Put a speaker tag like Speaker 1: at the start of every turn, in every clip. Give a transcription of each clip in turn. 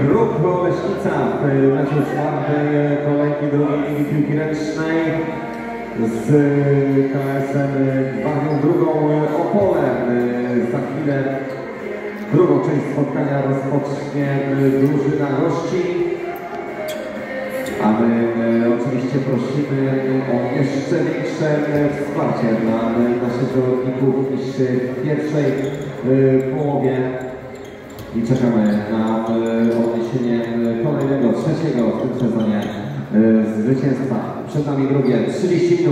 Speaker 1: Grób Oleśnica w meczu czwartej kolejki drugiej ligi piłki ręcznej z KS-em Gwardią Drugą Opole. Za chwilę drugą część spotkania rozpocznie drużyna gości. A my oczywiście prosimy o jeszcze większe wsparcie dla naszych zawodników niż w pierwszej połowie i czekamy na odniesienie kolejnego, trzeciego w tym sezonie zwycięstwa. Przed nami drugie 30 minut.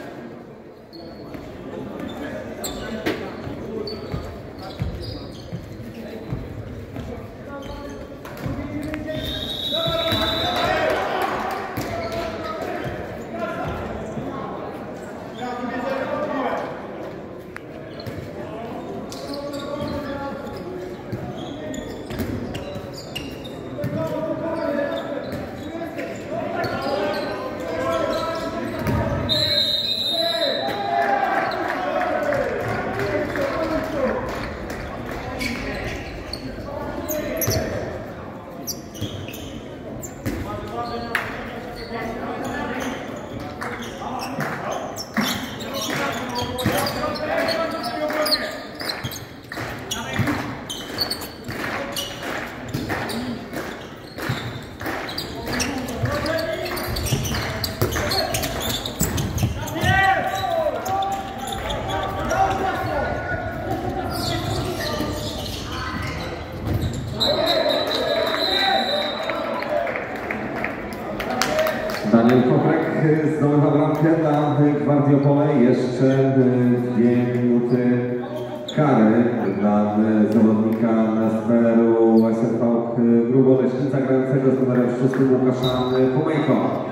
Speaker 1: Daniel Koprek zdobywa bramkę dla Gwardii Opole. Jeszcze 2 minuty kary dla zawodnika z PRL-u SFV Grób Oleśnica grającego z numerem 6 Łukasza Pomejko.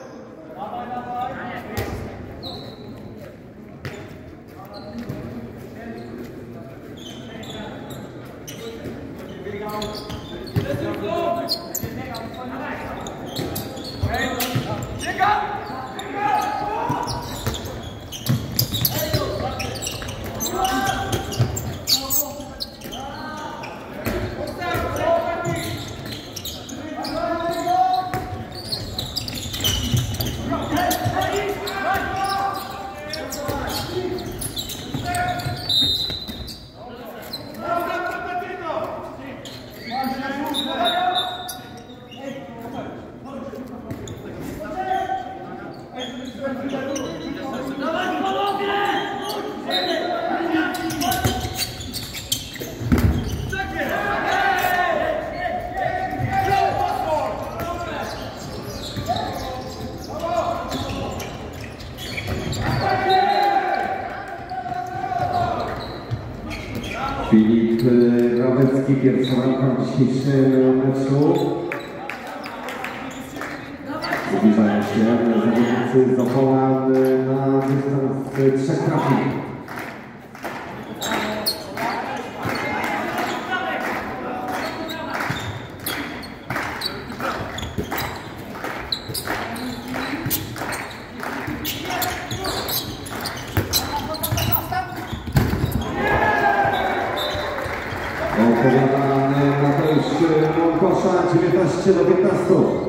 Speaker 1: Filip Rawecki, pierwsza bramka w dzisiejszym meczu. Zbliżają się zawodnicy z Opola na dystans 3 trafień. Opowiada Mateusz Mąkosza, 19-15.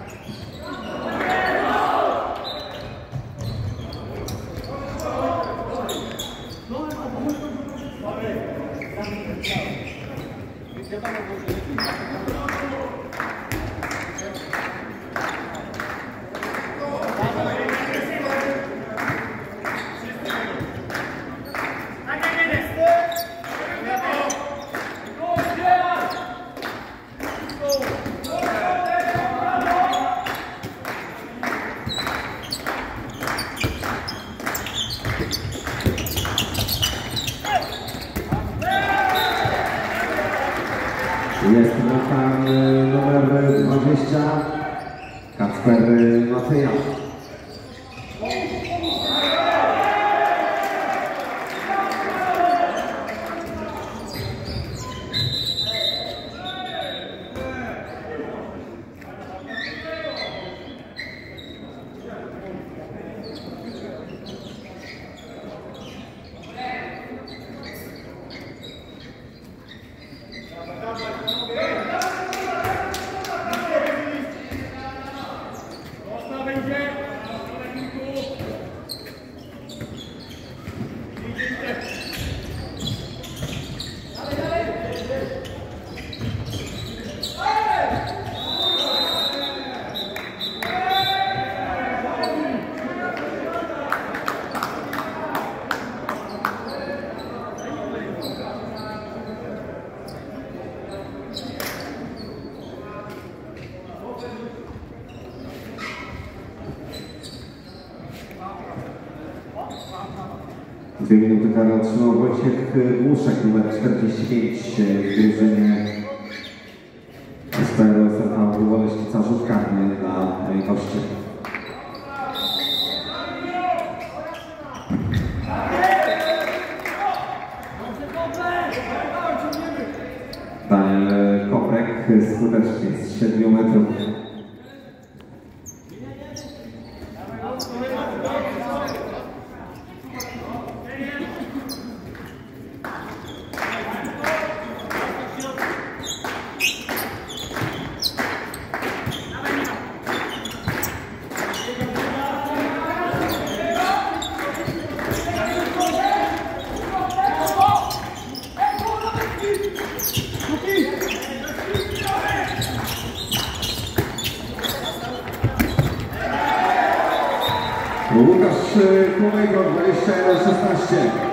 Speaker 1: Jest tam numer 20, Kacper Matyja. 2 minuty kary otrzymał Wojciech Głuszek, numer 45 w drużynie SPR SRK Woleśnica, rzut karny na gości. Daniel Koprek skutecznie z 7 metrów. Łukasz Kumejko, 21-16.